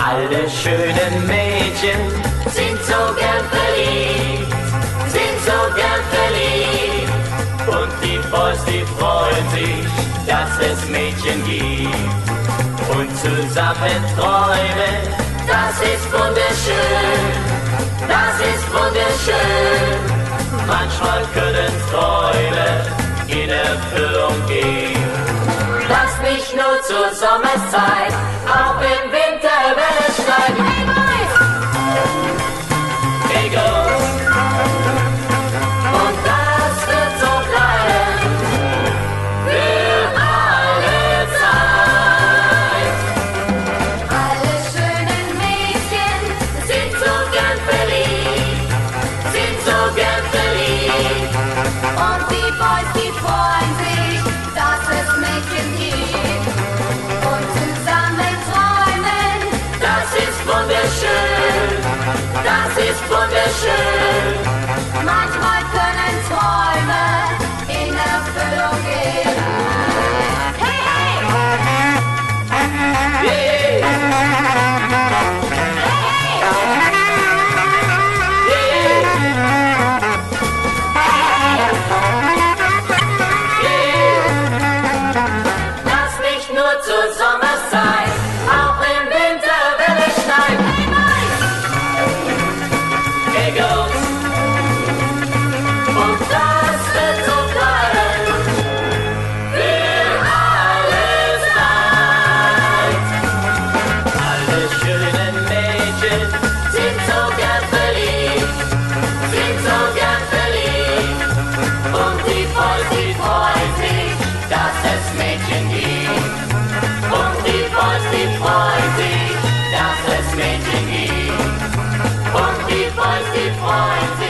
Alle schönen Mädchen sind so gern verliebt, sind so gern verliebt. Und die Boys, die freuen sich, dass es Mädchen gibt. Und zusammen träumen, das ist wunderschön, das ist wunderschön. Manchmal können Träume in Erfüllung gehen. Lass mich nur zur Sommerszeit, auch im Winter, wenn es schneit. Hey Boys! Hey Girls! Und das wird so bleiben für alle Zeit. Alle schönen Mädchen Sind so gern verliebt, sind so gern verliebt. und die Boys, die freuen sich, dass es Mädchen gibt. Und zusammen träumen, Das ist wunderschön, das ist wunderschön. manchmal können Träume in Erfüllung gehen. Hey, hey! Yeah. Lass mich nur zur Sommerszeit, auch im Winter, wenn es schneit. Hey Girls, und das wird so bleiben für alle Zeit. Alle schönen Mädchen sind so gern verliebt, sind so gern verliebt. Und die Boys, die freuen sich, dass es Mädchen gibt. Und die Boys, die freuen sich, dass es Mädchen gibt. Und die Boys, die freuen sich.